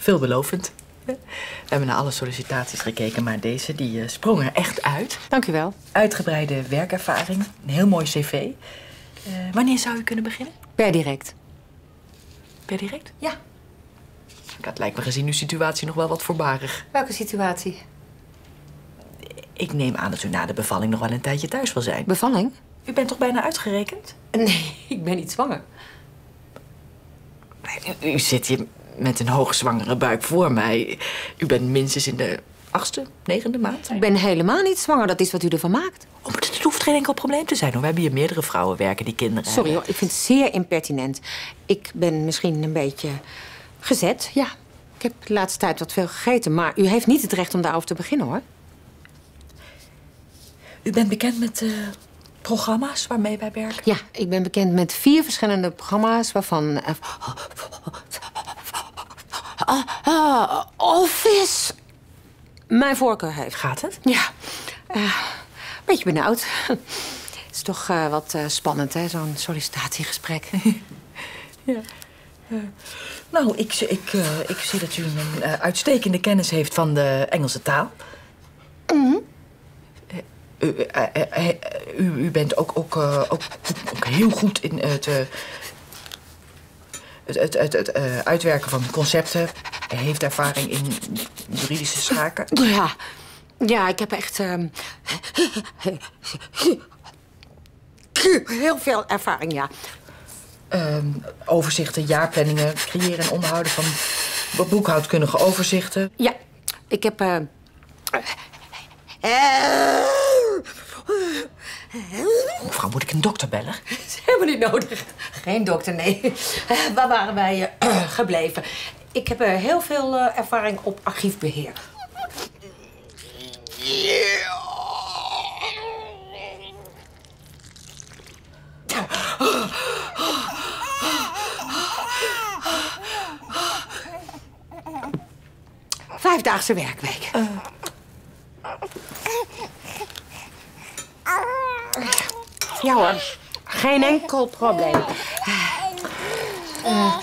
veelbelovend. We hebben naar alle sollicitaties gekeken, maar deze die sprong er echt uit. Dank u wel. Uitgebreide werkervaring, een heel mooi cv. Wanneer zou u kunnen beginnen? Per direct. Per direct? Ja. Dat lijkt me gezien uw situatie nog wel wat voorbarig. Welke situatie? Ik neem aan dat u na de bevalling nog wel een tijdje thuis wil zijn. Bevalling? U bent toch bijna uitgerekend? Nee, ik ben niet zwanger. U zit hier met een hoogzwangere buik voor mij. U bent minstens in de 8e, 9e maand. Ik ben helemaal niet zwanger, dat is wat u ervan maakt. Oh, maar het hoeft geen enkel probleem te zijn, hoor. We hebben hier meerdere vrouwen werken die kinderen Sorry hebben. hoor, ik vind het zeer impertinent. Ik ben misschien een beetje gezet, ja. Ik heb de laatste tijd wat veel gegeten, maar u heeft niet het recht om daarover te beginnen, hoor. U bent bekend met programma's waarmee wij werken? Ja, ik ben bekend met 4 verschillende programma's waarvan... Office mijn voorkeur heeft. Gaat het? Ja, een beetje benauwd. Het is toch wat spannend, hè, zo'n sollicitatiegesprek. Ja. Nou, ik zie dat u een uitstekende kennis heeft van de Engelse taal. U bent ook heel goed in het uitwerken van concepten. Hij heeft ervaring in juridische zaken. Ja, ik heb echt heel veel ervaring, ja. Overzichten, jaarplanningen, creëren en onderhouden van boekhoudkundige overzichten. Ja, ik heb... Mevrouw, moet ik een dokter bellen? Dat is helemaal niet nodig. Geen dokter, nee. Waar waren wij gebleven? Ik heb heel veel ervaring op archiefbeheer. Vijfdaagse werkweek. Ja hoor, geen enkel probleem.